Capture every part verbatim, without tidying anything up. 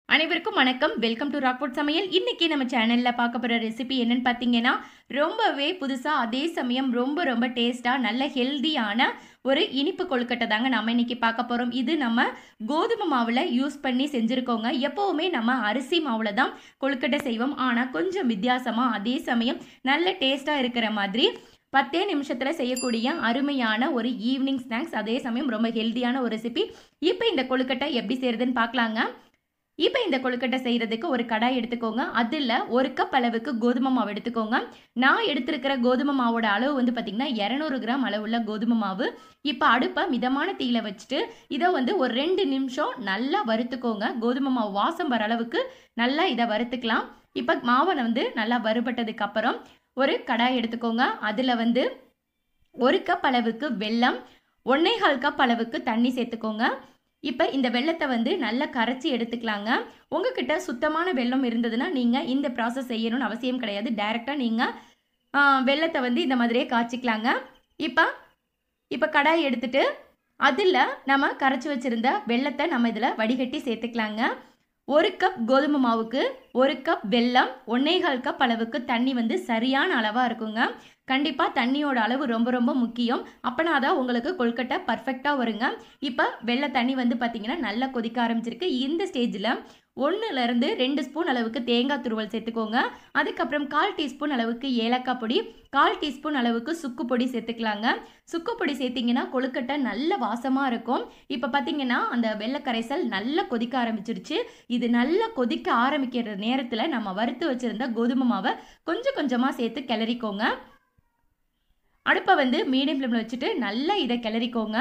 அனைவருக்கும் வணக்கம். Welcome to Rockfort சமையல். இன்னைக்கு நம்ம சேனல்ல பார்க்க போற ரெசிபி என்னன்னு பார்த்தீங்கன்னா, ரொம்பவே புதுசா அதே சமயம் ரொம்ப ரொம்ப டேஸ்டா நல்ல ஹெல்தியான ஒரு இனிப்பு கொழுக்கட்டை தாங்க நம்ம இன்னைக்கு பார்க்க போறோம். இது நம்ம கோதுமை மாவுல யூஸ் பண்ணி செஞ்சிருக்கோங்க. எப்பவுமே நம்ம அரிசி மாவுல தான் கொழுக்கட்டை செய்வோம். ஆனா கொஞ்சம் வித்தியாசமா அதே சமயம் நல்ல டேஸ்டா இருக்கிற மாதிரி பத்தே நிமிஷத்துல செய்யக்கூடிய அருமையான ஒரு ஈவினிங் ஸ்நாக்ஸ், அதே சமயம் ரொம்ப ஹெல்தியான ஒரு ரெசிபி. இப்போ இந்த கொழுக்கட்டை எப்படி செய்யறதுன்னு பார்க்கலாங்க. இப்போ இந்த கொழுக்கட்டை செய்கிறதுக்கு ஒரு கடாய் எடுத்துக்கோங்க. அதில் ஒரு கப் அளவுக்கு கோதுமை மாவு எடுத்துக்கோங்க. நான் எடுத்திருக்கிற கோதுமை மாவோட அளவு வந்து பார்த்திங்கன்னா இரநூறு கிராம் அளவுள்ள கோதுமை மாவு. இப்போ அடுப்பை மிதமான தீயில வச்சுட்டு இதை வந்து ஒரு ரெண்டு நிமிஷம் நல்லா வறுத்துக்கோங்க. கோதுமை மாவு வாசம் வர அளவுக்கு நல்லா இதை வறுத்துக்கலாம். இப்போ மாவை வந்து நல்லா வறுபட்டதுக்கு அப்புறம் ஒரு கடாய் எடுத்துக்கோங்க. அதில் வந்து ஒரு கப் அளவுக்கு வெல்லம், ஒன்னே கால் கப் அளவுக்கு தண்ணி சேர்த்துக்கோங்க. இப்போ இந்த வெள்ளத்தை வந்து நல்லா கரைச்சி எடுத்துக்கலாங்க. உங்ககிட்ட சுத்தமான வெல்லம் இருந்ததுன்னா நீங்கள் இந்த ப்ராசஸ் செய்யணும்னு அவசியம் கிடையாது. டைரெக்டாக நீங்கள் வெள்ளத்தை வந்து இந்த மாதிரியே காய்ச்சிக்கலாங்க. இப்போ இப்போ கடாய் எடுத்துட்டு அதில் நம்ம கரைச்சி வச்சுருந்த வெள்ளத்தை நம்ம இதில் வடிகட்டி சேர்த்துக்கலாங்க. ஒரு கப் கோதுமை மாவுக்கு ஒரு கப் வெல்லம், ஒன்னே கால் கப் அளவுக்கு தண்ணி வந்து சரியான அளவாக இருக்குங்க. கண்டிப்பாக தண்ணியோட அளவு ரொம்ப ரொம்ப முக்கியம். அப்போனா தான் உங்களுக்கு கொழுக்கட்டை பர்ஃபெக்டாக வருங்க. இப்போ வெள்ளை தண்ணி வந்து பார்த்திங்கன்னா நல்லா கொதிக்க ஆரம்பிச்சிருக்கு. இந்த ஸ்டேஜில் ஒன்றுலேருந்து ரெண்டு ஸ்பூன் அளவுக்கு தேங்காய் துருவல் சேர்த்துக்கோங்க. அதுக்கப்புறம் கால் டீஸ்பூன் அளவுக்கு ஏலக்காய் பொடி, கால் டீஸ்பூன் அளவுக்கு சுக்கு பொடி சேர்த்துக்கலாங்க. சுக்கு பொடி சேர்த்திங்கன்னா கொழுக்கட்டை நல்ல வாசமாக இருக்கும். இப்போ பார்த்திங்கன்னா அந்த வெள்ளை கரைசல் நல்லா கொதிக்க ஆரம்பிச்சிருச்சு. இது நல்லா கொதிக்க ஆரம்பிக்கிற நேரத்தில் நம்ம வறுத்து வச்சுருந்த கோதுமை மாவை கொஞ்சம் கொஞ்சமாக சேர்த்து கிளறிக்கோங்க. அடுப்பை வந்து மீடியம் ஃப்ளேமில் வச்சுட்டு நல்லா இதை கிளறிக்கோங்க.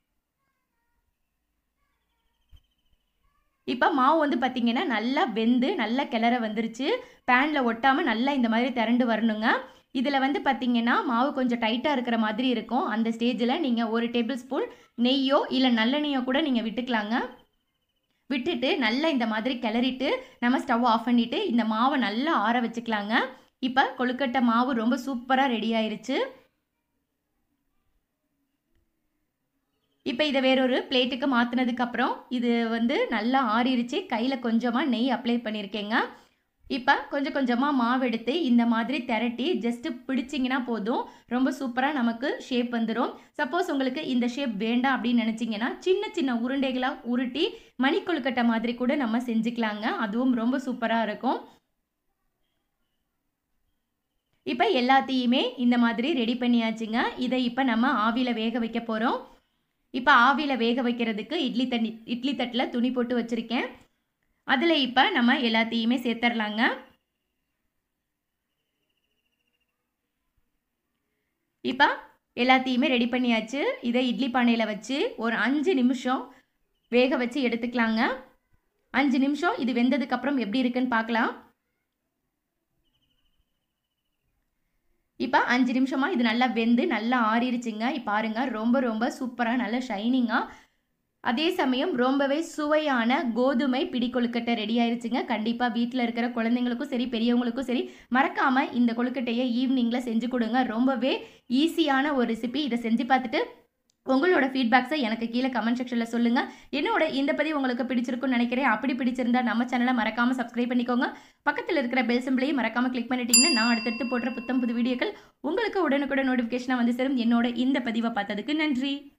இப்போ மாவு வந்து பார்த்திங்கன்னா நல்லா வெந்து நல்லா கிளற வந்துருச்சு. பேனில் ஒட்டாமல் நல்லா இந்த மாதிரி திரண்டு வரணுங்க. இதில் வந்து பார்த்திங்கன்னா மாவு கொஞ்சம் டைட்டாக இருக்கிற மாதிரி இருக்கும். அந்த ஸ்டேஜில் நீங்கள் ஒரு டேபிள் ஸ்பூன் நெய்யோ இல்லை நல்லெண்ணெய்யோ கூட நீங்கள் விட்டுக்கலாங்க. விட்டுட்டு நல்லா இந்த மாதிரி கிளறிட்டு நம்ம ஸ்டவ் ஆஃப் பண்ணிவிட்டு இந்த மாவை நல்லா ஆற வச்சுக்கலாங்க. இப்போ கொழுக்கட்டை மாவு ரொம்ப சூப்பராக ரெடி ஆயிருச்சு. இப்போ இதை வேறொரு பிளேட்டுக்கு மாற்றினதுக்கப்புறம் இது வந்து நல்லா ஆறிடுச்சு. கையில் கொஞ்சமாக நெய் அப்ளை பண்ணியிருக்கேங்க. இப்போ கொஞ்சம் கொஞ்சமாக மாவு எடுத்து இந்த மாதிரி திரட்டி ஜஸ்ட்டு பிடிச்சிங்கன்னா போதும், ரொம்ப சூப்பராக நமக்கு ஷேப் வந்துடும். சப்போஸ் உங்களுக்கு இந்த ஷேப் வேண்டாம் அப்படின்னு நினச்சிங்கன்னா சின்ன சின்ன உருண்டைகளாக உருட்டி மணி கொழுக்கட்டை மாதிரி கூட நம்ம செஞ்சுக்கலாங்க. அதுவும் ரொம்ப சூப்பராக இருக்கும். இப்போ எல்லாத்தையுமே இந்த மாதிரி ரெடி பண்ணியாச்சுங்க. இதை இப்போ நம்ம ஆவியில் வேக வைக்க போகிறோம். இப்போ ஆவியில் வேக வைக்கிறதுக்கு இட்லி தண்ணி இட்லி தட்டில் துணி போட்டு வச்சுருக்கேன். அதில் இப்போ நம்ம எல்லாத்தையுமே சேர்த்துடலாங்க. இப்போ எல்லாத்தையுமே ரெடி பண்ணியாச்சு. இதை இட்லி பானையில் வச்சு ஒரு அஞ்சு நிமிஷம் வேக வச்சு எடுத்துக்கலாங்க. அஞ்சு நிமிஷம் இது வெந்ததுக்கப்புறம் எப்படி இருக்குன்னு பார்க்கலாம். இப்போ அஞ்சு நிமிஷமாக இது நல்லா வெந்து நல்லா ஆறிடுச்சுங்க. இப்போ பாருங்கள், ரொம்ப ரொம்ப சூப்பராக நல்ல ஷைனிங்காக அதே சமயம் ரொம்பவே சுவையான கோதுமை பிடி கொழுக்கட்டை ரெடி ஆயிடுச்சுங்க. கண்டிப்பாக வீட்டில் இருக்கிற குழந்தைங்களுக்கும் சரி பெரியவங்களுக்கும் சரி மறக்காமல் இந்த கொழுக்கட்டையை ஈவினிங்கில் செஞ்சு கொடுங்க. ரொம்பவே ஈஸியான ஒரு ரெசிபி. இதை செஞ்சு பார்த்துட்டு உங்களோட ஃபீட்பேக்ஸை எனக்கு கீழே கமெண்ட் செக்ஷனில் சொல்லுங்கள். என்னோட இந்த பதிவு உங்களுக்கு பிடிச்சிருக்குன்னு நினைக்கிறேன். அப்படி பிடிச்சிருந்தா நம்ம சேனலை மறக்காமல் சப்ஸ்கிரைப் பண்ணிக்கோங்க. பக்கத்தில் இருக்கிற பெல் சிம்பிளையும் மறக்காமல் கிளிக் பண்ணிட்டீங்கன்னா நான் அடுத்தடுத்து போடுற புத்தம் புது வீடியோக்கள் உங்களுக்கு உடனுக்குடன் நோட்டிஃபிகேஷனாக வந்து சேரும். என்னோட இந்த பதிவை பார்த்ததுக்கு நன்றி.